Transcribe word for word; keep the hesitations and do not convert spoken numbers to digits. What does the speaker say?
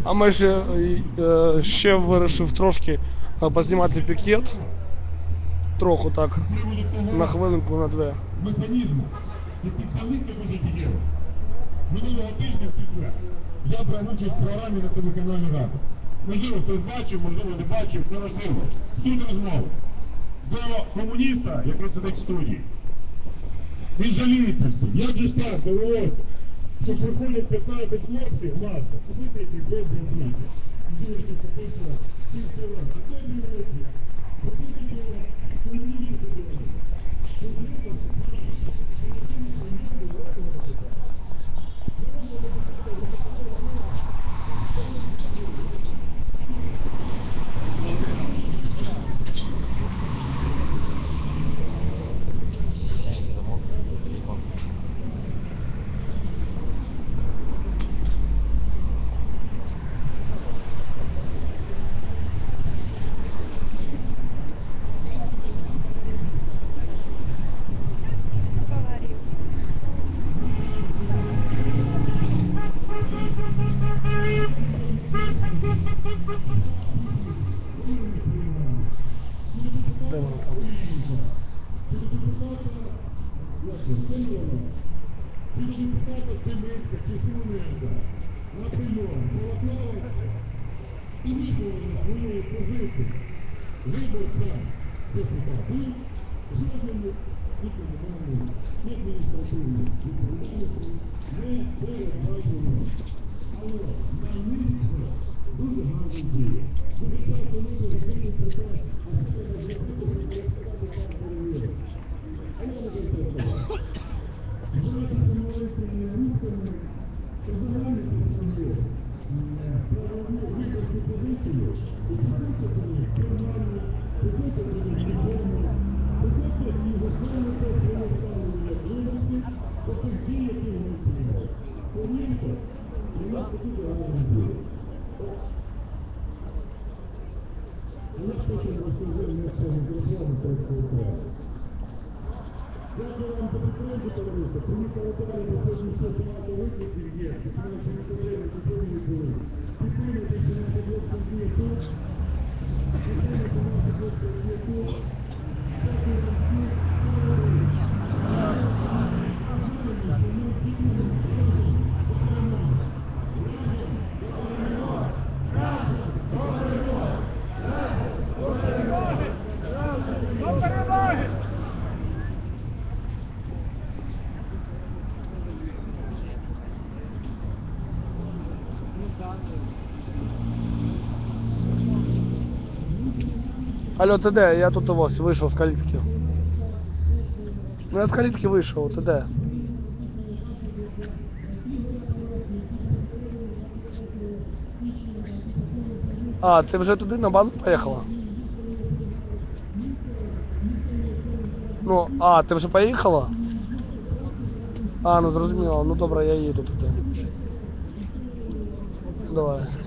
А ми ще, ще вирішив трошки познімати пікет. Трохи так, на хвилинку, на дві. Механізму, які великі дуже дієві. Минулого тижня в четвер я брав участь в програмі на телеканалі Рада. Можливо, хтось бачив, можливо, не бачив, неважливо. Суть розмови. До комуніста, який сидить в студії. Він жаліється всім. Як же ж так довелося, що приходять п'ятнадцять хлопців, маска, купити які добрі обличчя. Дивлячись на те, що всі вчора, добрі обличчя, добрі комуністи дивилися. Де воно там? Дуже гарний діє. Дуже часто люди закинуть приказ, а це Дякую вам за підтримку, товариство. Приїхали далі, сьогодні ще багато викликів є. Наші колеги сьогодні були. Підтримуйте, що наші хлопці є тут. Підтримуйте наші хлопці є тут. Дякую вам всім. Алло, ти де? Я тут у вас вийшов з калітки. Ну я з калітки вийшов, ти де? А, ти вже туди на базу поїхала? Ну, а, ти вже поїхала? А, ну зрозуміло, ну добре, я їду туди. Давай.